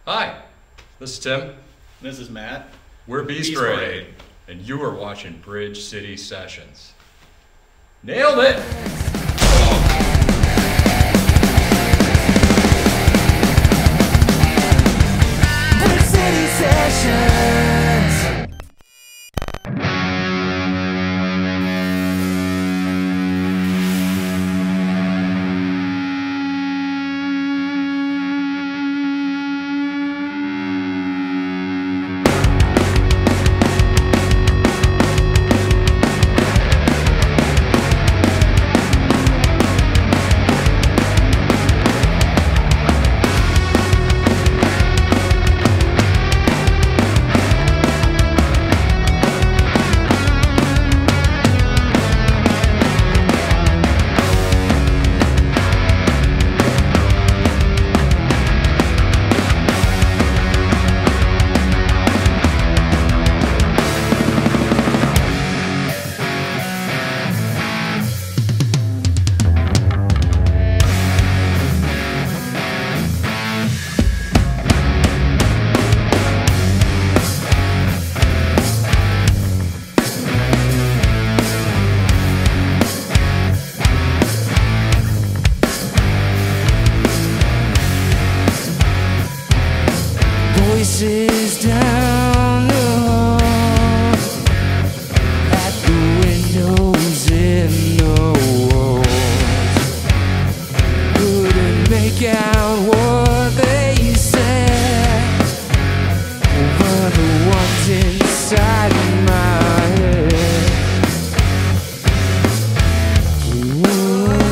Hi, this is Tim. This is Matt. We're Beast Beast Parade, Parade. and you are watching Bridge City Sessions. Nailed it! Bridge City Sessions. Voices down the hall, at the windows in the walls. Couldn't make out what they said over the ones inside my head. Whoa.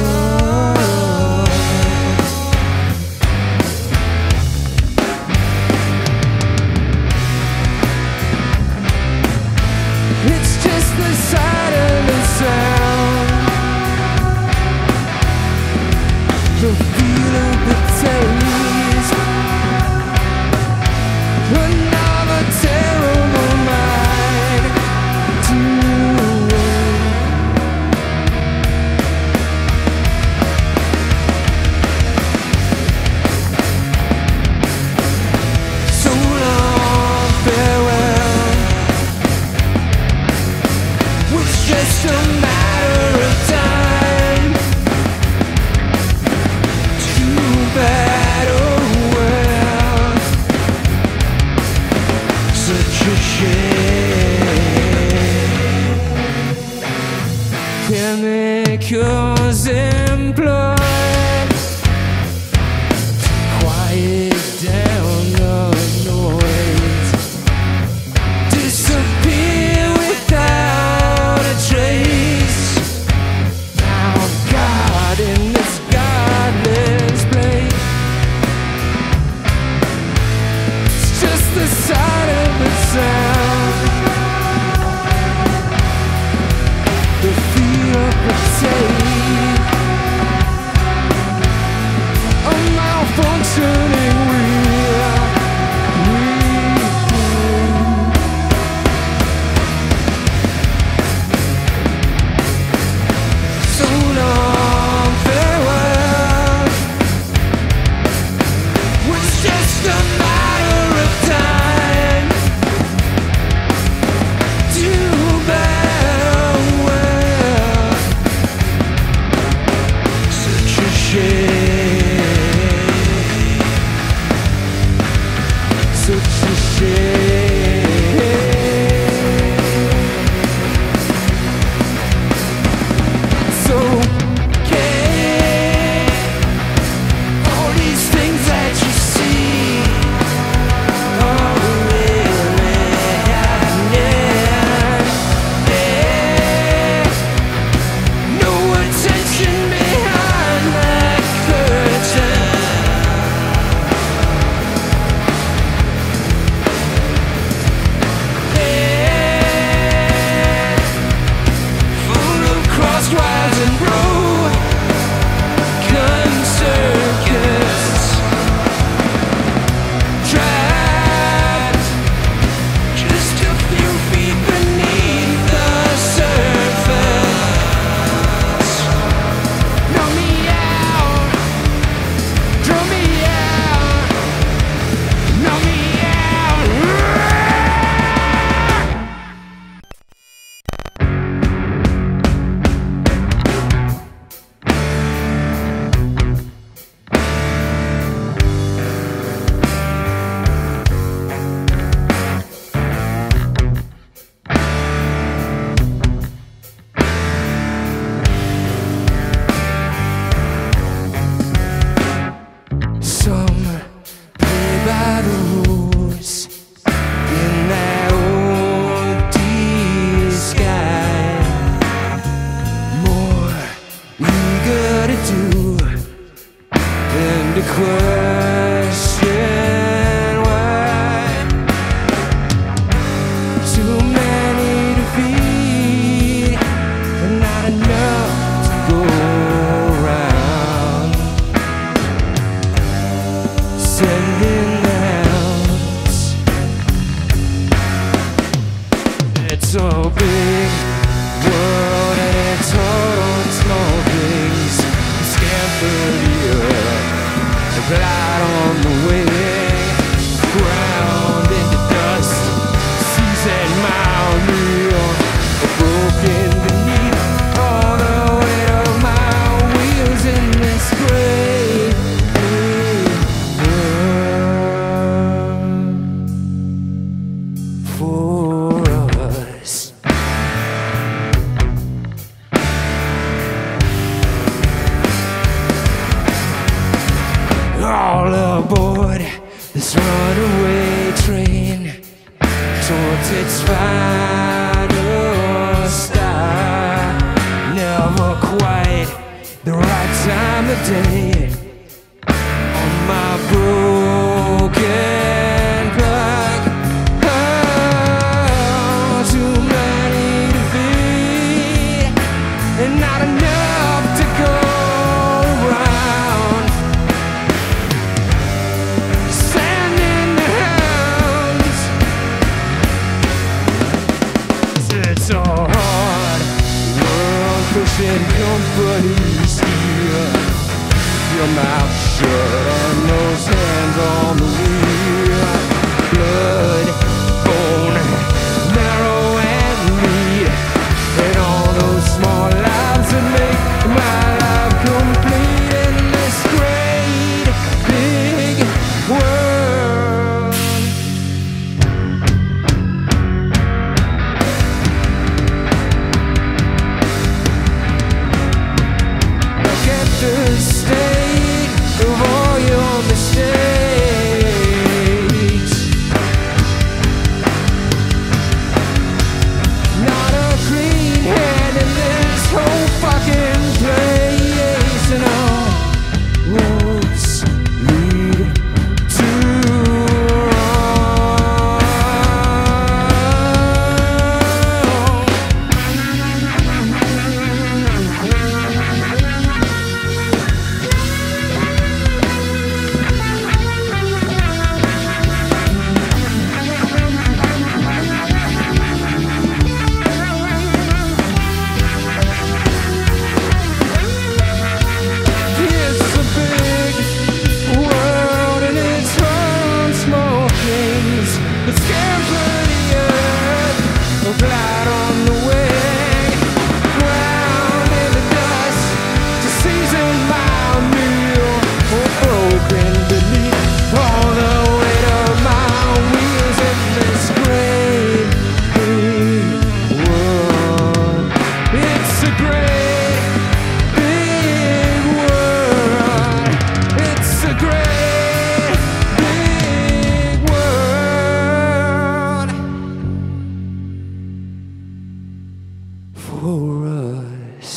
It's just the sight of the sound, the feel of the taste, another terrible night to wait. So long, farewell. It's just a matter of time. Too bad, oh well. Such a shame. Chemicals employed to quiet down the noise, disappear without a trace. Now God in this godless place. It's just the sight of the sound, the feel of the taste, a malfunctioning wheel. So long, farewell. It's just a matter of time. by the rules in that old dear sky. More eager to do than to question why. Too many to feed and not enough to go around. Sending the hounds. It's a big world and it's all on small things. Scamper the earth, glide on the wing, ground into dust, seasoned mild meal, broken beneath all the weight of my wheels in this great world for us. All aboard this runaway train towards its final stop. Never quite the right time of day on my broken clock. Oh, too many to feed and not enough to go around. Sending the hounds. It's a hard world, pushing companies here. Your mouth shut and those hands on the wheel. Blood, bone, marrow and meat, and all those small lives that make my life complete in this great big world. Look at the state of all your mistakes. Not a clean hand in this whole fucking place, and all roads lead to It's a big world and it's on small things. But scamper the earth, or glide on the wing, ground in the dust to season my meal, or broken beneath all the weight of my wheels in this great big world. It's a great big world. It's a great big world for us.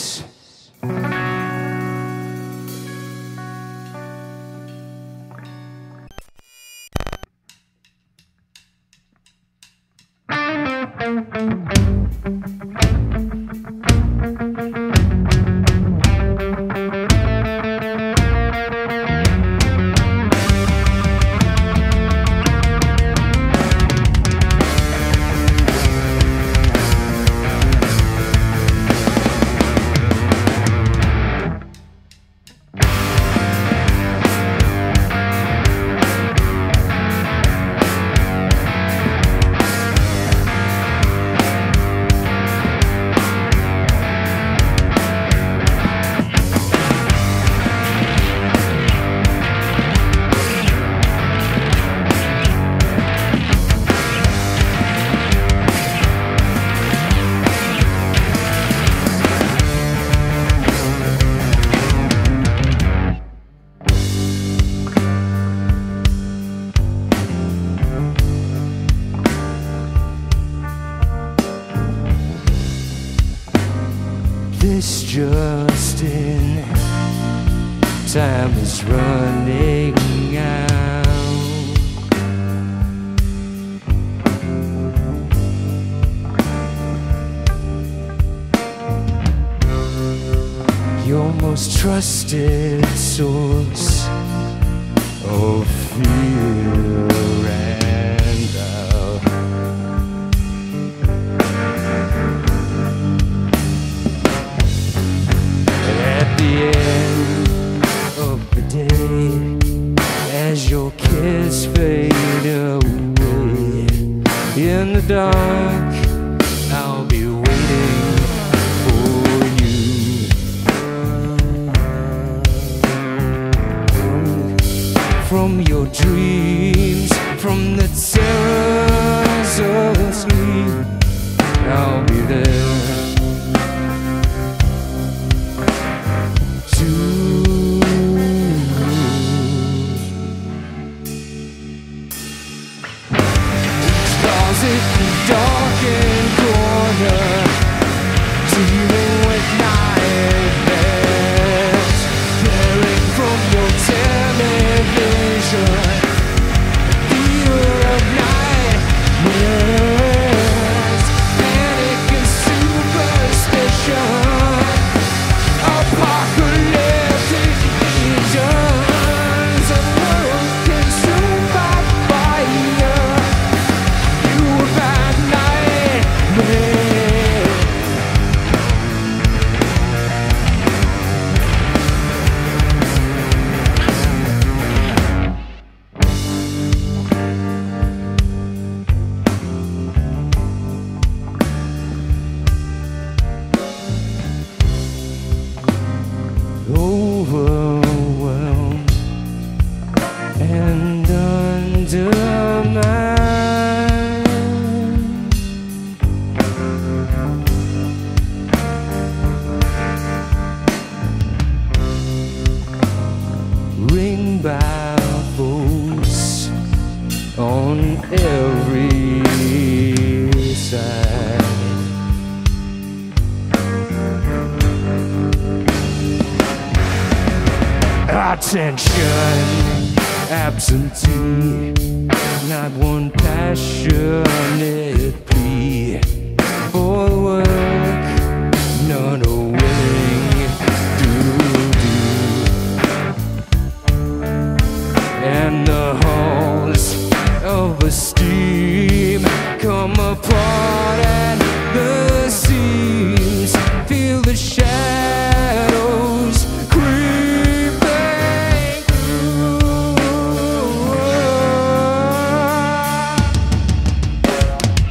mistrusting. Time is running out. Your most trusted source of fear and doubt. At the end of the day, as your kiss fade away in the dark, I'll be waiting for you. From your dreams, from the terrors of sleep, I'll be there darkened corner, teeming with nightmares, peering from your television, fear of nightmares, panic and superstition, apocalyptic visions, a world consumed by fire. Overwhelmed and undermined, ringed by foes on every side. Attention, absentee, not one passionate plea for work, none are willing to do. And the halls of esteem come apart at the seams, feel the shadows creeping through.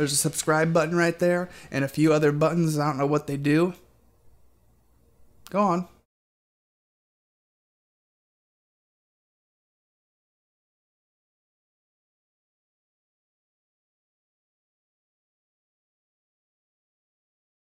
There's a subscribe button right there and a few other buttons. I don't know what they do. Go on.